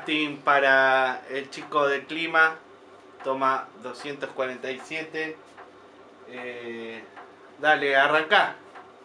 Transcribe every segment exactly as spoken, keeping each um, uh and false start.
casting para el chico del clima. Toma doscientos cuarenta y siete. Eh, dale, arrancá.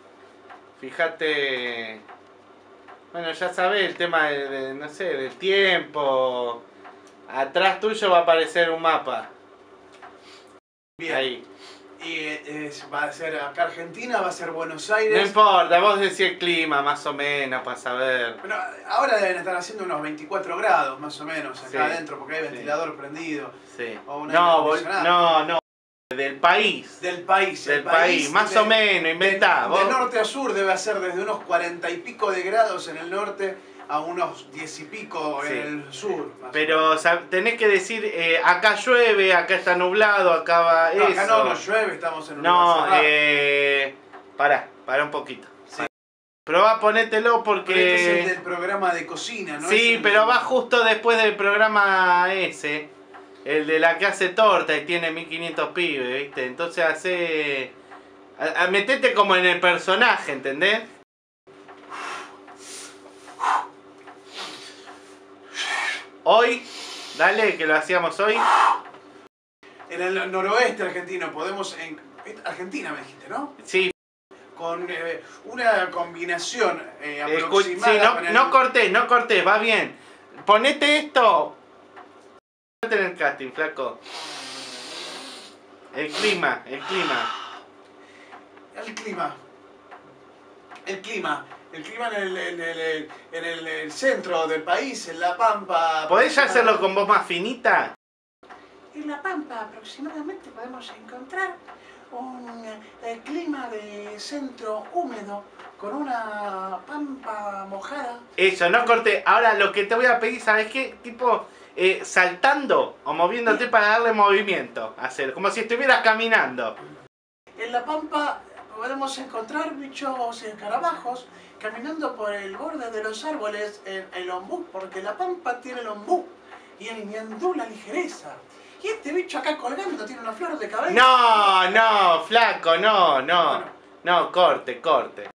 Fíjate. Bueno, ya sabés el tema de, de, no sé, del tiempo. Atrás tuyo va a aparecer un mapa. Bien. Ahí. Y eh, va a ser acá Argentina, va a ser Buenos Aires. No importa, vos decís el clima más o menos para saber. Pero ahora deben estar haciendo unos veinticuatro grados más o menos acá Sí, adentro porque hay sí. ventilador prendido. Sí. O un No, aire bol- acondicionado. no, no. Del país. Del país. Del el país, más de- o menos, inventá. De, vos. de norte a sur debe ser desde unos cuarenta y pico de grados en el norte a unos diez y pico Sí. en el sur. más Pero o sea, tenés que decir, eh, acá llueve, acá está nublado, acá va no, eso. acá no, no llueve, estamos en un No, lugar cerrado. eh... Pará, pará un poquito. Sí. Probá, ponételo Pero este es el porque... del programa de cocina, ¿no? Sí, Es el pero del- va justo después del programa ese. El de la que hace torta y tiene mil quinientos pibes, ¿viste? Entonces hace... A, a metete como en el personaje, ¿entendés? Hoy, dale, que lo hacíamos hoy. En el noroeste argentino podemos... En... Argentina me dijiste, ¿no? Sí, Con eh, una combinación eh, escu- sí, aproximada no, con el... no cortés, no cortés, va bien. Ponete esto. Ponete en el casting, flaco. El clima, el clima. El clima. El clima. El clima en el, en el, en el, el centro del país, en La Pampa. ¿Podés ya hacerlo con voz más finita? En La Pampa aproximadamente podemos encontrar un eh, clima de centro húmedo con una pampa mojada. Eso, no corté. Ahora lo que te voy a pedir, ¿sabes qué? Tipo, eh, saltando o moviéndote para darle movimiento. Hacer, como si estuvieras caminando. En La Pampa podemos encontrar bichos escarabajos caminando por el borde de los árboles en el ombú, porque la pampa tiene el ombú y el ñandú la ligereza. Y este bicho acá colgando tiene una flor de cabello. No, no, flaco, no, no. Bueno. No, corte, corte.